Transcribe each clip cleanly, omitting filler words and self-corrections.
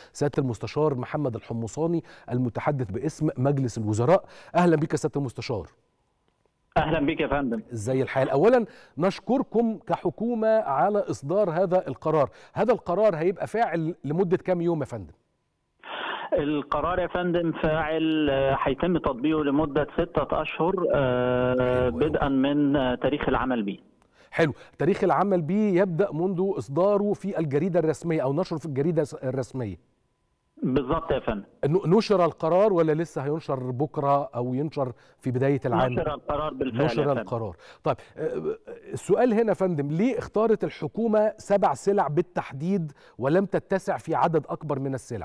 سيادة المستشار محمد الحمصاني المتحدث باسم مجلس الوزراء. أهلا بك سيادة المستشار. اهلا بك يا فندم. ازاي الحال؟ اولا نشكركم كحكومه على اصدار هذا القرار. هذا القرار هيبقى فاعل لمده كام يوم يا فندم؟ القرار يا فندم فاعل هيتم تطبيقه لمده 6 اشهر بدءا من تاريخ العمل به. حلو. تاريخ العمل به يبدا منذ اصداره في الجريده الرسميه او نشره في الجريده الرسميه. بالظبط يا فندم. نشر القرار ولا لسه هينشر بكره او ينشر في بدايه العام؟ نشر القرار بالفعل. نشر القرار. طيب السؤال هنا يا فندم، ليه اختارت الحكومه 7 سلع بالتحديد ولم تتسع في عدد اكبر من السلع؟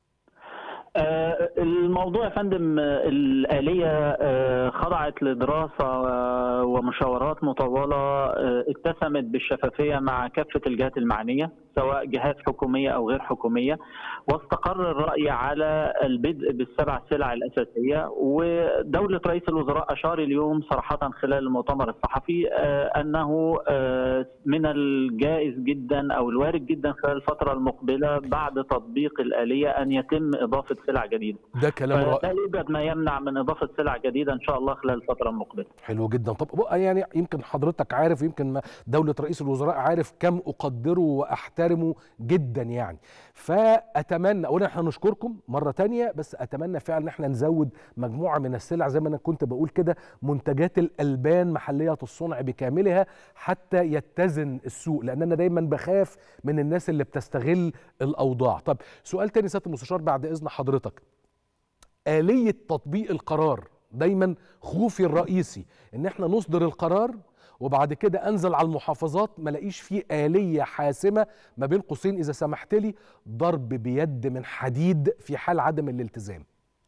الموضوع يا فندم الآلية خضعت لدراسة ومشاورات مطولة اتسمت بالشفافية مع كافة الجهات المعنية سواء جهات حكومية أو غير حكومية، واستقر الرأي على البدء ب7 سلع الأساسية. ودولة رئيس الوزراء أشار اليوم صراحة خلال المؤتمر الصحفي أنه من الجائز جدا أو الوارد جدا خلال الفترة المقبلة بعد تطبيق الآلية أن يتم إضافة سلع جديدة. ده كلام رائع. لا يوجد ما يمنع من إضافة سلع جديدة إن شاء الله خلال الفترة المقبلة. حلو جدا. طب يعني يمكن حضرتك عارف، يمكن دولة رئيس الوزراء عارف كم أقدره وأحترمه جدا يعني. فأتمنى أولا احنا نشكركم مرة تانية، بس أتمنى فعلا ان احنا نزود مجموعة من السلع زي ما أنا كنت بقول كده، منتجات الألبان محلية الصنع بكاملها حتى يتزن السوق، لأن أنا دايما بخاف من الناس اللي بتستغل الأوضاع. طب سؤال تاني سيادة المستشار بعد إذن حضرتك، آلية تطبيق القرار. دايما خوفي الرئيسي ان احنا نصدر القرار وبعد كده انزل على المحافظات ما لاقيش فيه آلية حاسمة، ما بين قوسين اذا سمحت لي ضرب بيد من حديد في حال عدم الالتزام.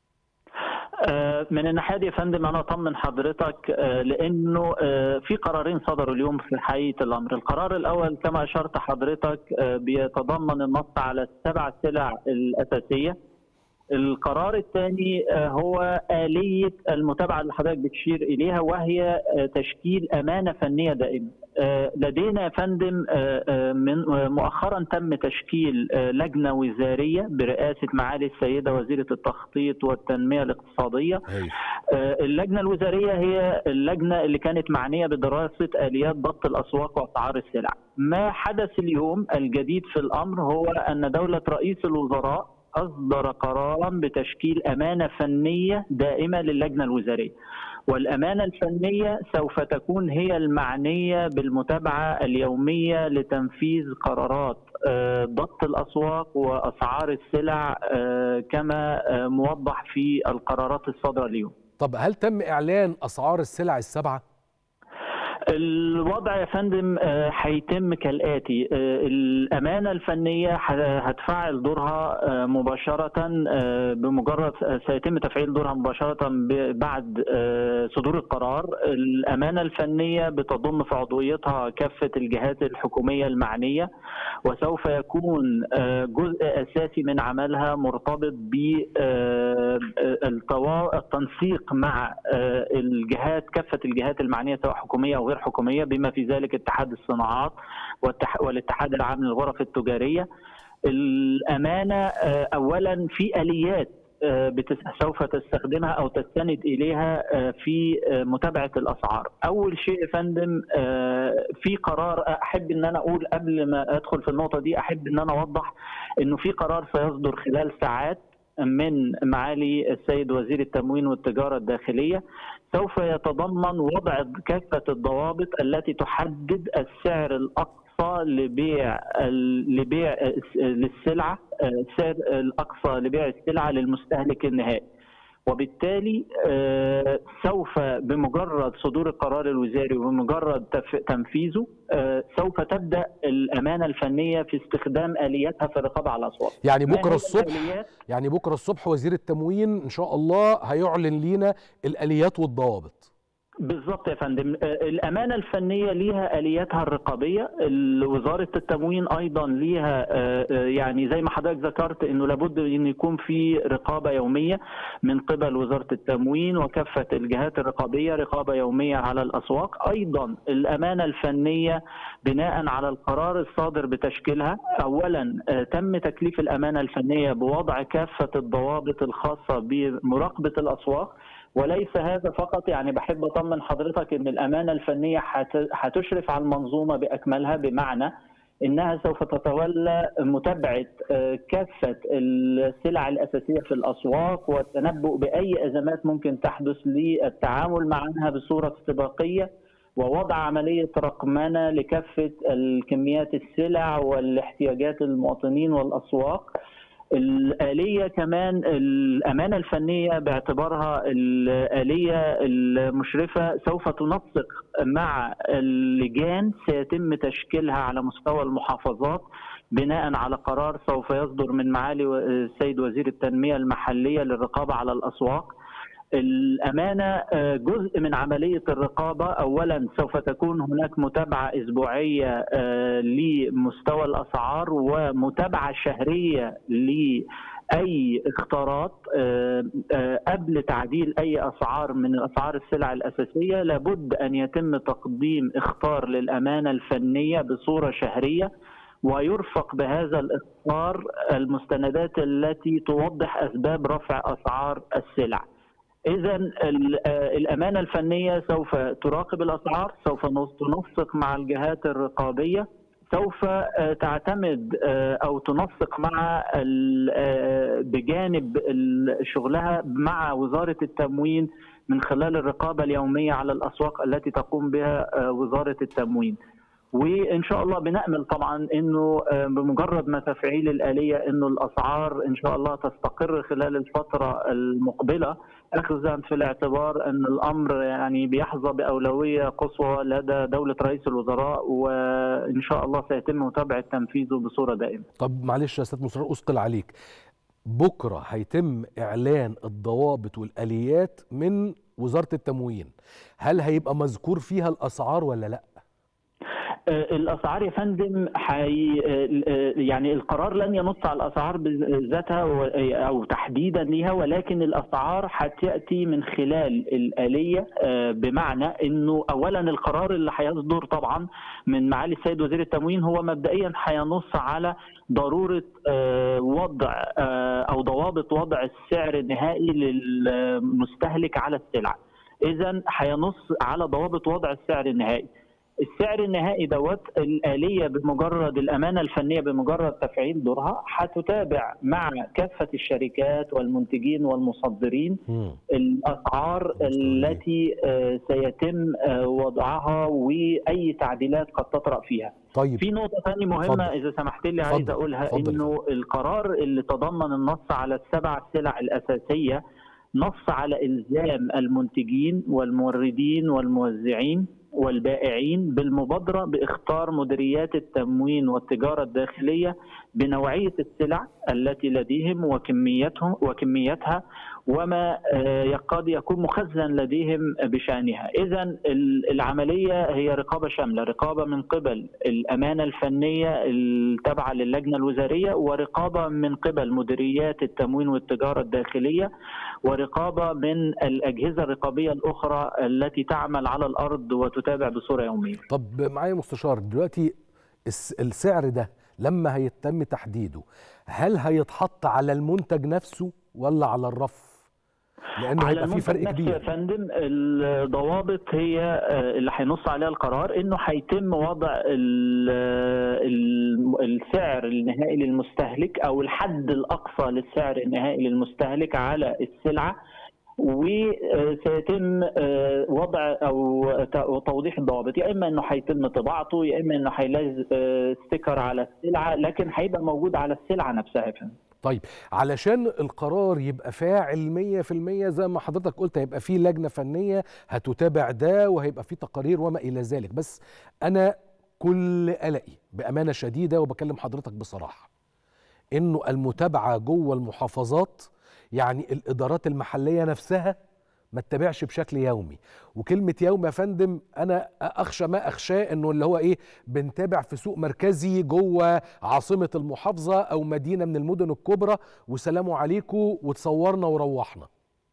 من الناحية دي يا فندم أنا أطمن حضرتك لأنه في قرارين صدروا اليوم في حقيقة الأمر. القرار الأول كما أشرت حضرتك بيتضمن النص على ال7 سلع الأساسية. القرار الثاني هو آلية المتابعة اللي حضرتك بتشير إليها، وهي تشكيل أمانة فنية دائمة. لدينا يا فندم من مؤخرا تم تشكيل لجنة وزارية برئاسة معالي السيدة وزيرة التخطيط والتنمية الاقتصادية. اللجنة الوزارية هي اللجنة اللي كانت معنية بدراسة آليات ضبط الأسواق وأسعار السلع. ما حدث اليوم الجديد في الأمر هو أن دولة رئيس الوزراء أصدر قرارا بتشكيل أمانة فنية دائمة للجنة الوزارية، والأمانة الفنية سوف تكون هي المعنية بالمتابعة اليومية لتنفيذ قرارات ضبط الأسواق وأسعار السلع كما موضح في القرارات الصادرة اليوم. طب هل تم إعلان أسعار السلع ال7؟ الوضع يا فندم هيتم كالآتي: الأمانة الفنية هتفعل دورها مباشرة بمجرد سيتم تفعيل دورها مباشرة بعد صدور القرار. الأمانة الفنية بتضم في عضويتها كافة الجهات الحكومية المعنية، وسوف يكون جزء أساسي من عملها مرتبط بالتنسيق مع الجهات، كافة الجهات المعنية سواء حكومية أو غير حكومية، بما في ذلك اتحاد الصناعات والاتحاد العام للغرف التجارية. الأمانة أولا في آليات سوف تستخدمها أو تستند إليها في متابعة الأسعار. أول شيء يا فندم في قرار، أحب أن أنا أقول قبل ما أدخل في النقطة دي، أحب أن أنا أوضح أنه في قرار سيصدر خلال ساعات من معالي السيد وزير التموين والتجارة الداخلية، سوف يتضمن وضع كافة الضوابط التي تحدد السعر الأقصى لبيع للسلعة، السعر الأقصى لبيع السلعة للمستهلك النهائي. وبالتالي سوف بمجرد صدور القرار الوزاري وبمجرد تنفيذه سوف تبدأ الأمانة الفنية في استخدام آلياتها في الرقابة على الأسواق. يعني بكرة الصبح وزير التموين إن شاء الله هيعلن لينا الآليات والضوابط. بالظبط يا فندم. الأمانة الفنية ليها آلياتها الرقابية. وزارة التموين أيضا ليها يعني زي ما حضرتك ذكرت أنه لابد أن يكون في رقابة يومية من قبل وزارة التموين وكافة الجهات الرقابية، رقابة يومية على الأسواق. أيضا الأمانة الفنية بناء على القرار الصادر بتشكيلها، أولا تم تكليف الأمانة الفنية بوضع كافة الضوابط الخاصة بمراقبة الأسواق. وليس هذا فقط، يعني بحب أطمن حضرتك أن الأمانة الفنية هتشرف على المنظومة بأكملها، بمعنى أنها سوف تتولى متابعة كافة السلع الأساسية في الأسواق والتنبؤ بأي أزمات ممكن تحدث للتعامل معها بصورة استباقية، ووضع عملية رقمنة لكافة الكميات السلع والاحتياجات المواطنين والأسواق. الآلية كمان الأمانة الفنية باعتبارها الآلية المشرفة سوف تنسق مع اللجان سيتم تشكيلها على مستوى المحافظات بناء على قرار سوف يصدر من معالي السيد وزير التنمية المحلية للرقابة على الأسواق. الأمانة جزء من عملية الرقابة. أولا سوف تكون هناك متابعة أسبوعية لمستوى الأسعار ومتابعة شهرية لأي اختارات قبل تعديل أي أسعار من أسعار السلع الأساسية. لابد أن يتم تقديم اختار للأمانة الفنية بصورة شهرية، ويرفق بهذا الإخطار المستندات التي توضح أسباب رفع أسعار السلع. إذا الأمانة الفنية سوف تراقب الأسعار، سوف تنسق مع الجهات الرقابية، سوف تعتمد أو تنسق مع بجانب شغلها مع وزارة التموين من خلال الرقابة اليومية على الأسواق التي تقوم بها وزارة التموين. وإن شاء الله بنأمل طبعا أنه بمجرد ما تفعيل الآلية أنه الأسعار إن شاء الله تستقر خلال الفترة المقبلة، أخذا في الاعتبار أن الأمر يعني بيحظى بأولوية قصوى لدى دولة رئيس الوزراء، وإن شاء الله سيتم متابعة تنفيذه بصورة دائمة. طب معلش يا أستاذ مصطفى أثقل عليك، بكرة هيتم إعلان الضوابط والآليات من وزارة التموين، هل هيبقى مذكور فيها الأسعار ولا لأ؟ الاسعار يا فندم يعني القرار لن ينص على الاسعار بذاتها او تحديدا ليها، ولكن الاسعار هتاتي من خلال الاليه. بمعنى انه اولا القرار اللي هيصدر طبعا من معالي السيد وزير التموين هو مبدئيا هينص على ضروره وضع او ضوابط وضع السعر النهائي للمستهلك على السلع. اذا هينص على ضوابط وضع السعر النهائي. السعر النهائي دوت الآلية بمجرد الأمانة الفنية بمجرد تفعيل دورها هتتابع مع كافة الشركات والمنتجين والمصدرين الأسعار التي سيتم وضعها وأي تعديلات قد تطرأ فيها. طيب. في نقطة ثانية مهمة إذا سمحت لي عايز أقولها، إنه القرار اللي تضمن النص على ال7 سلع الأساسية نص على إلزام المنتجين والموردين والموزعين والبائعين بالمبادرة باختار مديريات التموين والتجارة الداخلية بنوعية السلع التي لديهم وكميتها وما قد يكون مخزن لديهم بشأنها. إذن العملية هي رقابة شاملة، رقابة من قبل الأمانة الفنية التابعة للجنة الوزارية، ورقابة من قبل مديريات التموين والتجارة الداخلية، ورقابة من الأجهزة الرقابية الأخرى التي تعمل على الأرض وتتابع بصورة يومية. طب معايا مستشار دلوقتي، السعر ده لما هيتم تحديده هل هيتحط على المنتج نفسه ولا على الرف؟ لأنه هيبقى في فرق كبير يا فندم. الضوابط هي اللي هينص عليها القرار، انه هيتم وضع السعر النهائي للمستهلك او الحد الاقصى للسعر النهائي للمستهلك على السلعه، وسيتم وضع او توضيح الضوابط، يا اما انه هيتم طباعته يا اما انه هيلاقي ستيكر على السلعه، لكن هيبقى موجود على السلعه نفسها. طيب علشان القرار يبقى فاعل 100% زي ما حضرتك قلت هيبقى فيه لجنة فنية هتتابع ده وهيبقى فيه تقارير وما إلى ذلك، بس أنا كل قلقي بأمانة شديدة وبكلم حضرتك بصراحة إنه المتابعة جوه المحافظات، يعني الإدارات المحلية نفسها ما تتابعش بشكل يومي. وكلمه يوم يا فندم انا اخشى ما اخشاه انه اللي هو ايه، بنتابع في سوق مركزي جوه عاصمه المحافظه او مدينه من المدن الكبرى وسلام عليكم وتصورنا وروحنا.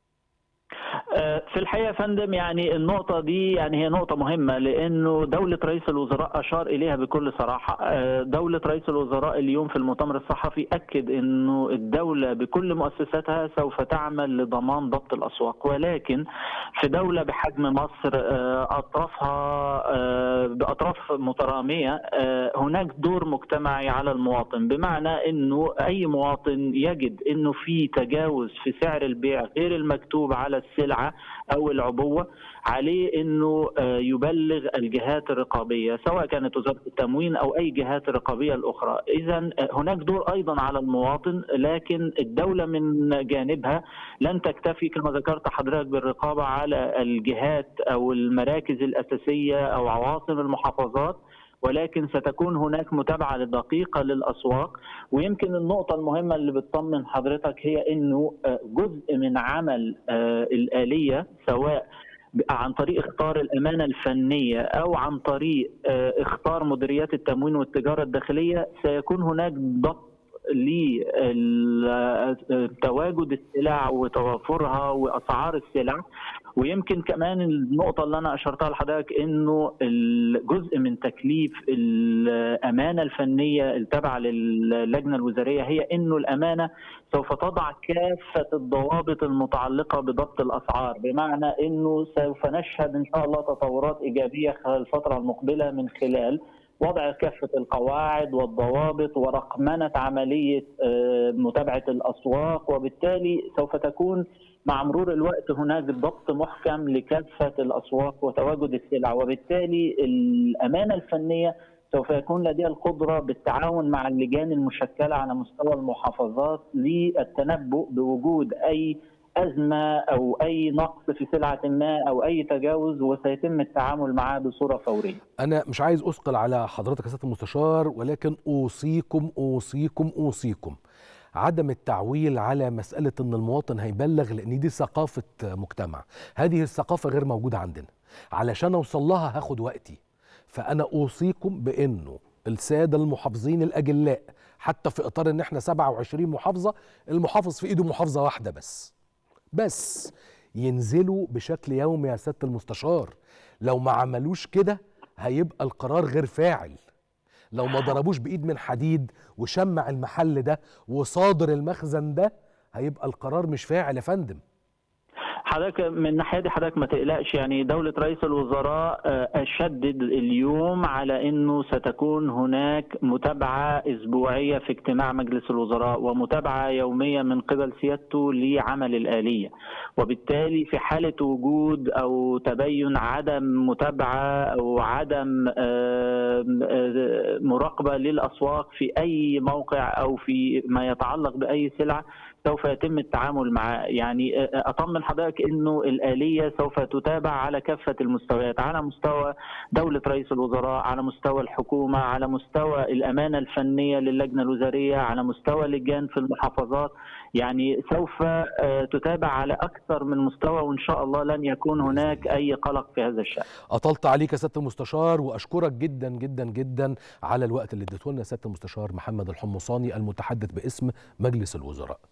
في الحقيقه يا فندم يعني النقطه دي يعني هي نقطه مهمه، لانه دوله رئيس الوزراء اشار اليها بكل صراحه. دوله رئيس الوزراء اليوم في المؤتمر الصحفي اكد انه الدوله بكل مؤسساتها سوف تعمل لضمان ضبط الاسواق، ولكن في دوله بحجم مصر اطرافها باطراف متراميه هناك دور مجتمعي على المواطن، بمعنى انه اي مواطن يجد انه في تجاوز في سعر البيع غير المكتوب على السلعه أو العبوة، عليه أنه يبلغ الجهات الرقابية سواء كانت وزارة التموين أو أي جهات رقابية الأخرى. إذن هناك دور أيضا على المواطن، لكن الدولة من جانبها لن تكتفي كما ذكرت حضرتك بالرقابة على الجهات أو المراكز الأساسية أو عواصم المحافظات، ولكن ستكون هناك متابعة دقيقة للأسواق. ويمكن النقطة المهمة اللي بتطمن حضرتك هي أنه جزء من عمل الآلية سواء عن طريق اختار الأمانة الفنية أو عن طريق اختار مديريات التموين والتجارة الداخلية، سيكون هناك ضبط لتواجد السلع وتوافرها وأسعار السلع. ويمكن كمان النقطة اللي أنا أشرتها لحضرتك إنه الجزء من تكليف الأمانة الفنية التابعة للجنة الوزارية هي إنه الأمانة سوف تضع كافة الضوابط المتعلقة بضبط الأسعار، بمعنى إنه سوف نشهد إن شاء الله تطورات إيجابية خلال الفترة المقبلة من خلال وضع كافة القواعد والضوابط ورقمنة عملية متابعة الأسواق، وبالتالي سوف تكون مع مرور الوقت هناك ضبط محكم لكافة الأسواق وتواجد السلع، وبالتالي الأمانة الفنية سوف يكون لديها القدرة بالتعاون مع اللجان المشكلة على مستوى المحافظات للتنبؤ بوجود أي أزمة أو أي نقص في سلعة ما أو أي تجاوز، وسيتم التعامل معه بصورة فورية. أنا مش عايز أثقل على حضرتك يا سيادة المستشار، ولكن أوصيكم عدم التعويل على مسألة أن المواطن هيبلغ، لأن دي ثقافة مجتمع. هذه الثقافة غير موجودة عندنا، علشان أوصل لها هاخد وقتي. فأنا أوصيكم بأنه السادة المحافظين الأجلاء، حتى في إطار أن احنا 27 محافظة، المحافظ في إيده محافظة واحدة بس ينزلوا بشكل يومي يا سيادة المستشار. لو ما عملوش كده هيبقى القرار غير فاعل. لو ما ضربوش بإيد من حديد وشمع المحل ده وصادر المخزن ده هيبقى القرار مش فاعل يا فندم. حضرتك من الناحيه دي حضرتك ما تقلقش، يعني دوله رئيس الوزراء شدد اليوم على انه ستكون هناك متابعه اسبوعيه في اجتماع مجلس الوزراء ومتابعه يوميه من قبل سيادته لعمل الآلية، وبالتالي في حاله وجود او تبين عدم متابعه او عدم مراقبه للاسواق في اي موقع او في ما يتعلق باي سلعه سوف يتم التعامل معه. يعني أطمن حضرتك أنه الآلية سوف تتابع على كافة المستويات، على مستوى دولة رئيس الوزراء، على مستوى الحكومة، على مستوى الأمانة الفنية للجنة الوزارية، على مستوى اللجان في المحافظات. يعني سوف تتابع على أكثر من مستوى، وإن شاء الله لن يكون هناك أي قلق في هذا الشأن. أطلت عليك يا سيادة المستشار، وأشكرك جدا جدا جدا على الوقت اللي اديته لنا سيادة المستشار محمد الحمصاني المتحدث باسم مجلس الوزراء.